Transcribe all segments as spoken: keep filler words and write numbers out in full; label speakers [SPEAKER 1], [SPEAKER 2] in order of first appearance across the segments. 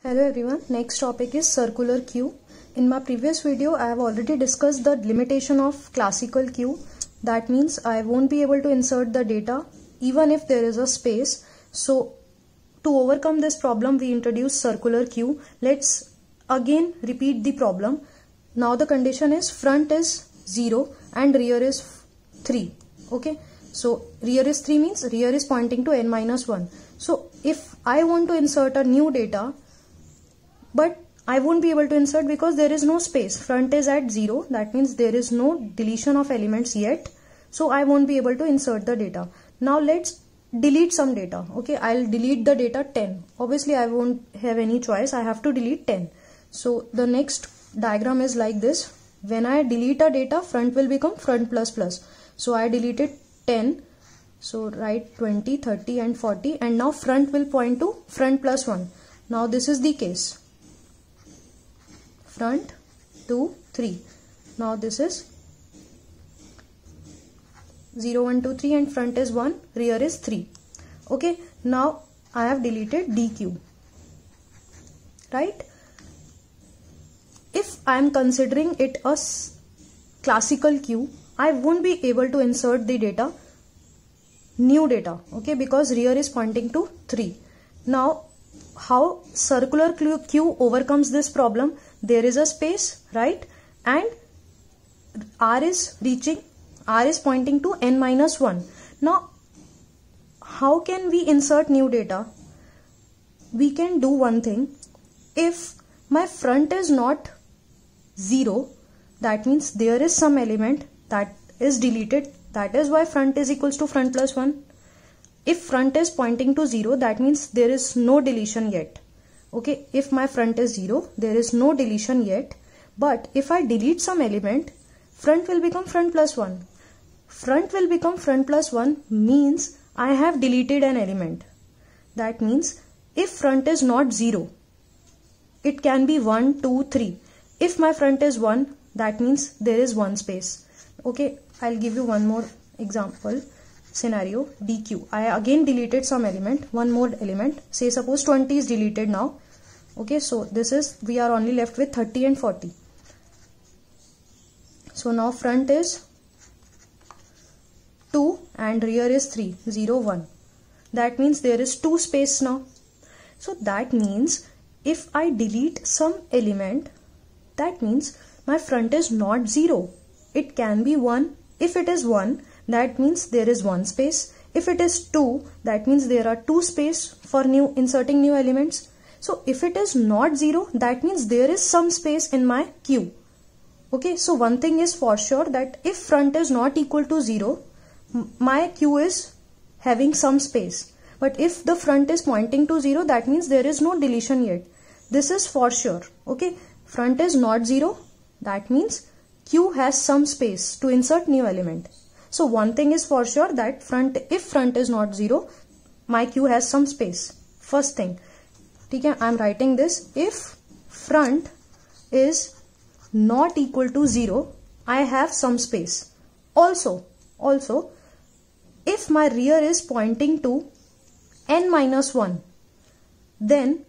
[SPEAKER 1] Hello everyone, next topic is circular queue. In my previous video, I have already discussed the limitation of classical queue. That means I won't be able to insert the data even if there is a space. So to overcome this problem, we introduce circular queue. Let's again repeat the problem. Now the condition is front is zero and rear is three. Okay, so rear is three means rear is pointing to n minus one. So if I want to insert a new data, but I won't be able to insert because there is no space. Front is at zero. That means there is no deletion of elements yet. So I won't be able to insert the data. Now let's delete some data. Okay, I'll delete the data ten. Obviously I won't have any choice. I have to delete ten. So the next diagram is like this. When I delete a data, front will become front plus plus. So I deleted ten. So write twenty, thirty and forty, and now front will point to front plus one. Now this is the case. Front, two, three. Now this is zero, one, two, three and front is one, rear is three. Okay, now I have deleted D Q. Right? If I am considering it a classical queue, I won't be able to insert the data, new data, okay, because rear is pointing to three. Now, how circular queue overcomes this problem? There is a space, right? And R is reaching, R is pointing to n minus one. Now, how can we insert new data? We can do one thing. If my front is not zero, that means there is some element that is deleted. That is why front is equals to front plus one. If front is pointing to zero, that means there is no deletion yet. Okay, if my front is zero, there is no deletion yet. But if I delete some element, front will become front plus one. Front will become front plus one means I have deleted an element. That means if front is not zero, it can be one, two, three. If my front is one, that means there is one space. Okay, I'll give you one more example. Scenario D Q. I again deleted some element, one more element. Say suppose twenty is deleted now. Okay, so this is, we are only left with thirty and forty. So now front is two and rear is three, zero, one. That means there is two space now. So that means if I delete some element, that means my front is not zero. It can be one. If it is one, that means there is one space. If it is two, that means there are two space for new inserting new elements. So if it is not zero, that means there is some space in my queue. Okay, so one thing is for sure that if front is not equal to zero, my queue is having some space. But if the front is pointing to zero, that means there is no deletion yet. This is for sure. Okay, front is not zero, that means queue has some space to insert new element. So one thing is for sure that front, if front is not zero, my queue has some space. First thing, okay, I am writing this. If front is not equal to zero, I have some space. Also, also, if my rear is pointing to n minus one, then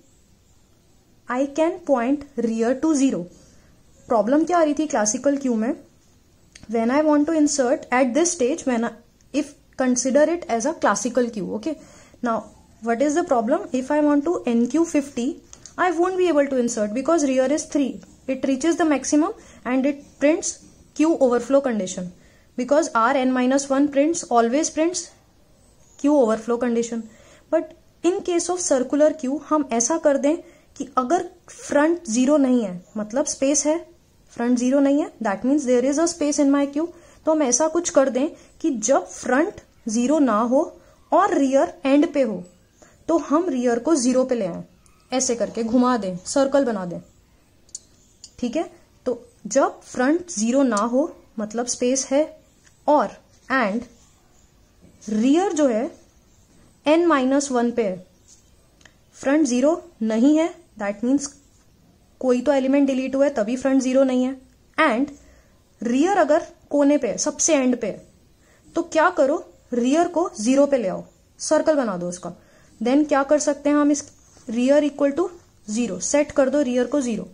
[SPEAKER 1] I can point rear to zero. Problem क्या आ रही थी classical queue में? When I want to insert at this stage, when I, if consider it as a classical queue, okay. Now, what is the problem? If I want to N Q fifty, I won't be able to insert because rear is three. It reaches the maximum and it prints queue overflow condition. Because R n minus one prints, always prints queue overflow condition. But in case of circular queue, हम ऐसा कर दें कि अगर front zero नहीं है, मतलब space है, फ्रंट जीरो नहीं है, that means there is a space in my queue. तो हम ऐसा कुछ कर दें कि जब फ्रंट जीरो ना हो और रियर एंड पे हो, तो हम रियर को जीरो पे ले आए, ऐसे करके घुमा दें, सर्कल बना दें. ठीक है, तो जब फ्रंट जीरो ना हो मतलब स्पेस है, और एंड रियर जो है एन माइनस वन पे है, फ्रंट जीरो नहीं है, दैट मीन्स कोई तो एलिमेंट डिलीट हुआ है तभी फ्रंट जीरो नहीं है, एंड रियर अगर कोने पे है, सबसे एंड पे है, तो क्या करो, रियर को जीरो पे ले आओ, सर्कल बना दो उसका. देन क्या कर सकते हैं हम, इस rear equal to zero, set कर दो रियर को जीरो।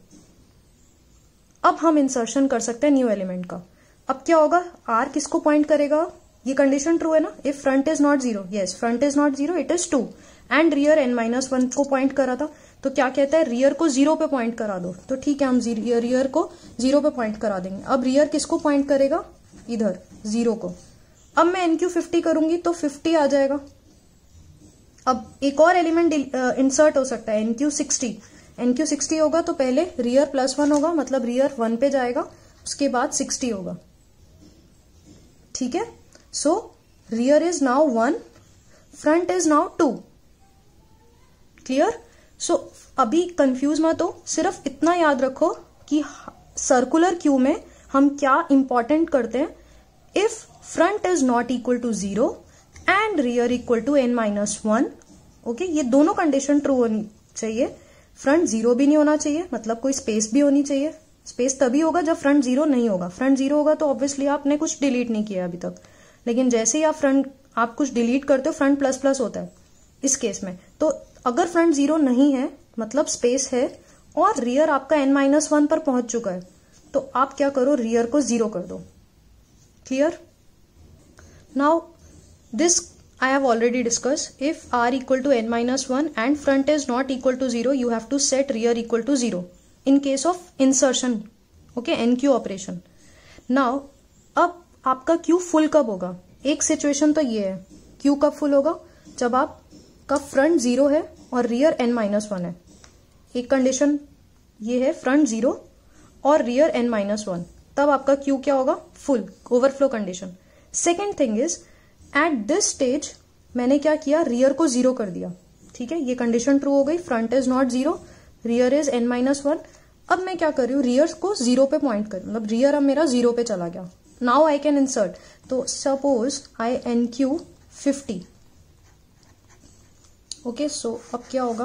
[SPEAKER 1] अब हम इंसर्शन कर सकते हैं न्यू एलिमेंट का। अब क्या होगा, आर किसको पॉइंट करेगा, ये कंडीशन ट्रू है ना, if front is not zero, yes front is not zero, it is two, and rear n minus one को पॉइंट करा था, तो क्या कहता है रियर को जीरो पे पॉइंट करा दो, तो ठीक है हम रियर को जीरो पे पॉइंट करा देंगे। अब रियर किसको पॉइंट करेगा, इधर जीरो को। अब मैं एनक्यू फिफ्टी करूंगी तो फिफ्टी आ जाएगा। अब एक और एलिमेंट इंसर्ट हो सकता है, एनक्यू सिक्सटी, एनक्यू सिक्सटी होगा तो पहले रियर प्लस वन होगा, मतलब रियर वन पे जाएगा, उसके बाद सिक्सटी होगा, ठीक है। So rear is now one, front is now two, clear. So अभी कंफ्यूज मत हो, सिर्फ इतना याद रखो कि सर्कुलर क्यू में हम क्या इंपॉर्टेंट करते हैं, if front is not equal to zero and rear equal to n minus one, okay, ये दोनों कंडीशन ट्रू होनी चाहिए। फ्रंट जीरो भी नहीं होना चाहिए, मतलब कोई स्पेस भी होनी चाहिए। स्पेस तभी होगा जब फ्रंट जीरो नहीं होगा, फ्रंट जीरो होगा तो ऑब्वियसली आपने कुछ डिलीट नहीं किया अभी तक, लेकिन जैसे ही आप फ्रंट आप कुछ डिलीट करते हो फ्रंट प्लस प्लस होता है इस केस में। तो अगर फ्रंट जीरो नहीं है मतलब स्पेस है और रियर आपका एन माइनस वन पर पहुंच चुका है, तो आप क्या करो, रियर को जीरो कर दो, clear. Now this I have already discussed. If r equal to n minus one and front is not equal to zero, you have to set rear equal to zero in case of insertion, okay, nq operation. Now अब आपका q full कब होगा, एक situation तो ये है, q कब full होगा, जब आपका फ्रंट जीरो है और रियर n माइनस वन है। एक कंडीशन ये है, फ्रंट जीरो और रियर n माइनस वन, तब आपका q क्या होगा, full, overflow condition. Second thing is at this stage मैंने क्या किया, रियर को जीरो कर दिया, ठीक है, ये कंडीशन ट्रू हो गई, front is not zero, rear is n minus one. अब मैं क्या कर रही हूँ, रियर को जीरो पे पॉइंट कर, मतलब रियर अब मेरा जीरो पे चला गया। नाउ आई कैन इंसर्ट, तो suppose I enqueue fifty, okay, so अब क्या होगा,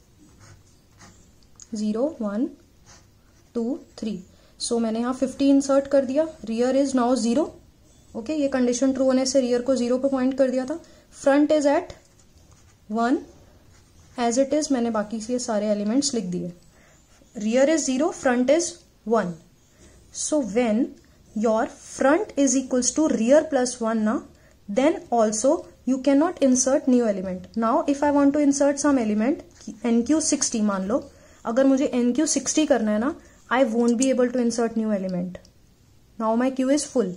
[SPEAKER 1] zero one two three, so मैंने यहाँ फिफ्टी इंसर्ट कर दिया, rear is now zero, okay, ये कंडीशन ट्रू होने से रियर को जीरो पे पॉइंट कर दिया था। Front is at one, as it is मैंने बाकी से सारे एलिमेंट्स लिख दिए। Rear is zero, front is one, so when your front is equals to rear plus one ना, then also you can not insert new element. Now if I want to insert some element, enqueue sixty मान लो, अगर मुझे enqueue sixty करना है ना, I won't be able to insert new element, now my queue is full,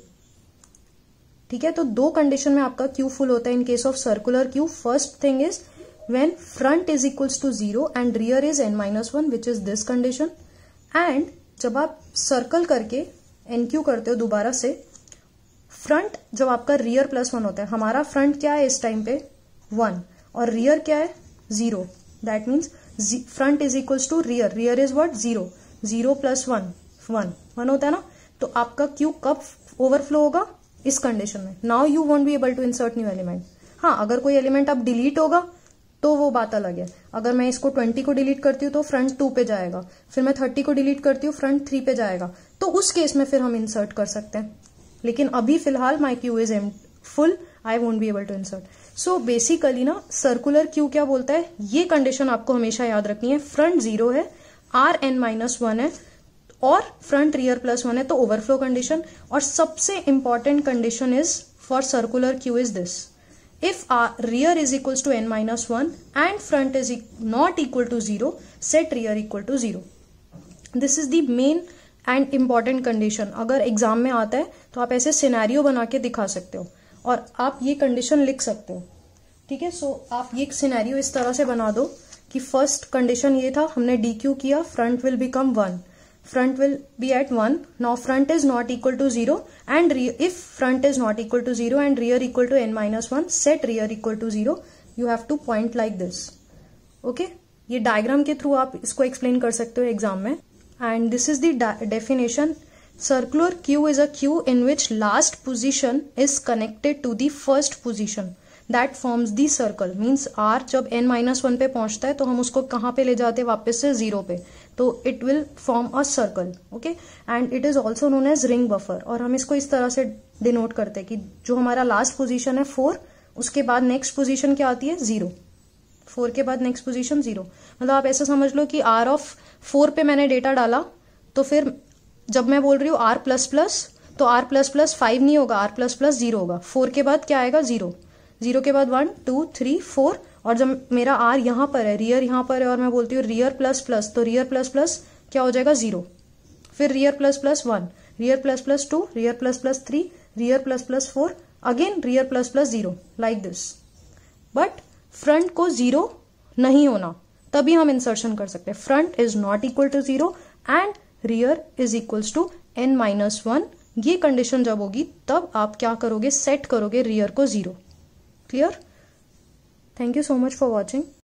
[SPEAKER 1] ठीक है। तो दो कंडीशन में आपका क्यू फुल होता है in case of circular queue. First thing is when front is equals to zero and rear is n minus one, which is this condition, and जब आप सर्कल करके एन क्यू करते हो दोबारा से, फ्रंट जब आपका रियर प्लस वन होता है, हमारा फ्रंट क्या है इस टाइम पे वन और रियर क्या है zero, that means front is equals to rear, rear is what, zero, zero plus one, one one होता है ना, तो आपका क्यू कब ओवरफ्लो होगा, इस कंडीशन में। Now you won't be able to insert new element. हाँ, अगर कोई एलिमेंट अब डिलीट होगा तो वो बात अलग है। अगर मैं इसको ट्वेंटी को डिलीट करती हूँ तो फ्रंट टू पे जाएगा, फिर मैं थर्टी को डिलीट करती हूँ फ्रंट थ्री पे जाएगा, तो उस केस में फिर हम इंसर्ट कर सकते हैं। लेकिन अभी फिलहाल my queue is M full, I won't be able to insert. So basically ना सर्कुलर क्यू क्या बोलता है, ये कंडीशन आपको हमेशा याद रखनी है, फ्रंट जीरो है, आर एन माइनस वन है और फ्रंट रियर प्लस वन है, तो ओवरफ्लो कंडीशन। और सबसे important condition is for circular queue is this, if our rear is equals to n minus one and front is not equal to zero, set rear equal to zero. This is the main and important condition. अगर exam में आता है तो आप ऐसे scenario बना के दिखा सकते हो और आप ये कंडीशन लिख सकते हो, ठीक है। सो so, आप ये सिनेरियो इस तरह से बना दो कि फर्स्ट कंडीशन ये था, हमने डी क्यू किया, front will become one, front will be at one. Now front is not equal to zero and re if front is not equal to zero and rear equal to n minus one, set rear equal to zero. You have to point like this. Okay? ये diagram के through आप इसको explain कर सकते हो exam में. And this is the definition. Circular queue is a queue in which last position is connected to the first position. That forms the circle. Means R जब n minus one पे पहुंचता है तो हम उसको कहाँ पे ले जाते हैं, वापस से जीरो पे, तो it will form a circle. Okay? And it is also known as ring buffer. और हम इसको इस तरह से डिनोट करते हैं कि जो हमारा लास्ट पोजीशन है फोर, उसके बाद नेक्स्ट पोजीशन क्या आती है जीरो. फोर के बाद नेक्स्ट पोजीशन जीरो। मतलब आप ऐसा समझ लो कि आर ऑफ फोर पे मैंने डेटा डाला, तो फिर जब मैं बोल रही हूँ आर प्लस प्लस, तो आर प्लस प्लस फाइव नहीं होगा, आर प्लस प्लस जीरो होगा। फोर के बाद क्या आएगा, जीरो। जीरो के बाद वन टू थ्री फोर, और जब मेरा आर यहाँ पर है, रियर यहाँ पर है, और मैं बोलती हूँ रियर प्लस प्लस, तो रियर प्लस प्लस क्या हो जाएगा, जीरो। फिर rear plus plus one, rear plus plus two, rear plus plus three, rear plus plus four, again rear plus plus zero, like this. But front को zero नहीं होना, तभी हम इंसर्शन कर सकते हैं। Front is not equal to zero and rear is equals to n minus one. ये condition जब होगी तब आप क्या करोगे, सेट करोगे रियर को zero. Clear? Thank you so much for watching.